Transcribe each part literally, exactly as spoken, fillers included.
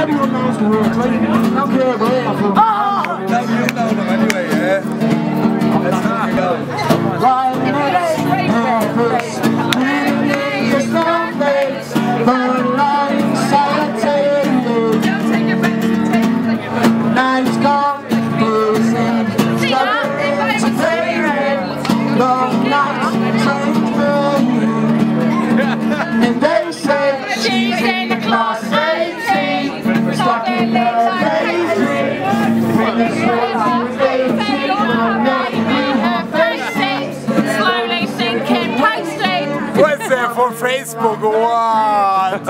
everyone knows the words, right? Don't care about it. Oh! No, you know them anyway, yeah? Let's not go. Why nervous? Really, it's no place. Burn like solitude. Don't take it back. Take it back. Nights gone, losing. Struggling to pay rent. Long nights, change me. And they say she's in the class eighteen. Stuck in her daisy. When the sweat is eighteen, I'm not in her face. Slowly sinking, pasting. What's that for Facebook? What?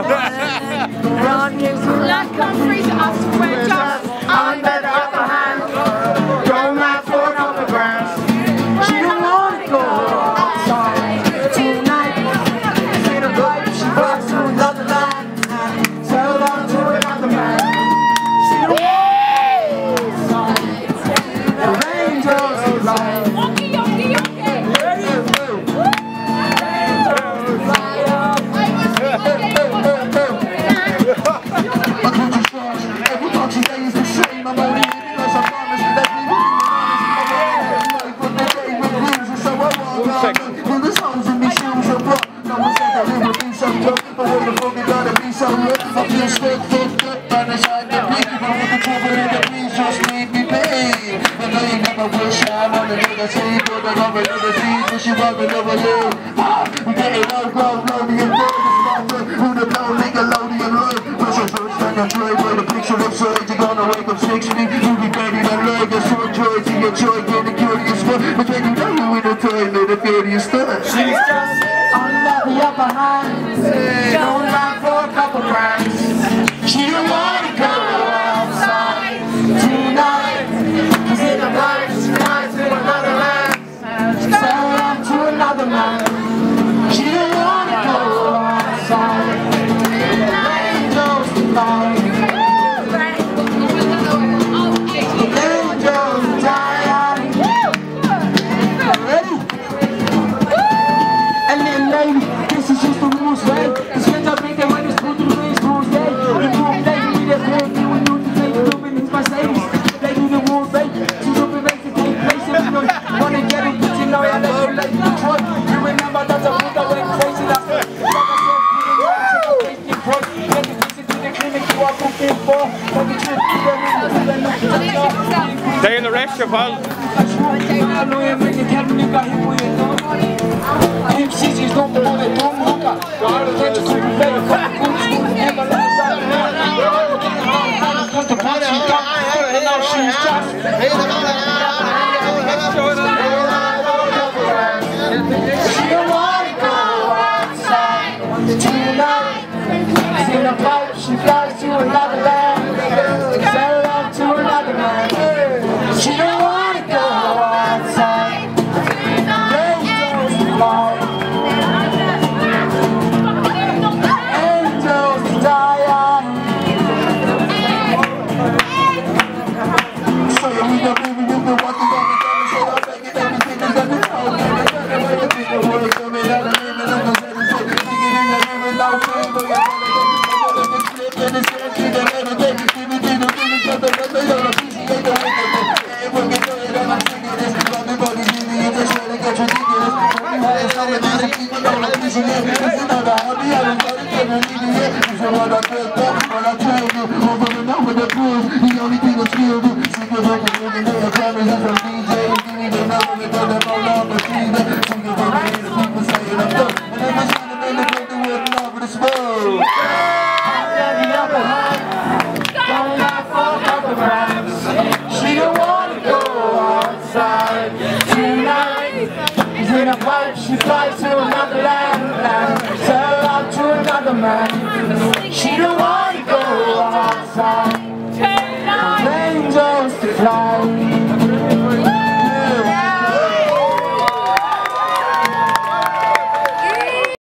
Black countries are square just under the upper hand. Don't like for the grass. She don't wanna go outside tonight. See the light, she walks to another land. Tell on to another man. She don't want the angels fly. Yoki, yoki, yoki. She's just under the upper hand. Don't like for a couple grams. She don't wanna go outside tonight. Cause in the night she flies to another land. Sell on to another man. She don't wanna go outside. Angels tonight. Angels die. Ready? And then lady, this is just the rules, right? The skins I think that when it's put through these rules, yeah. The rules, lady, that's what you and you to take the dope in these Mercedes. They do the rules, right? She's up and makes it take place. If you don't wanna get it, but you know I let you like Detroit. You remember that's a book I went crazy last night. Like I said, put it on to the fake Detroit. Get the visit to the clinic you are cooking for. Like a trip to the room, to the new to Stay in the rest, your pal. I know you make it happen, you got hit with it, no? M C G's don't know that don't look up. Can't you keep it better? Fuck good school, never let it down. Cause the punch she got, and now she's just. She don't wanna go outside tonight. In a pipe, she flies to another land. Sell off to another man. She don't wanna go outside. She flies to another land, sell out to another man. She don't want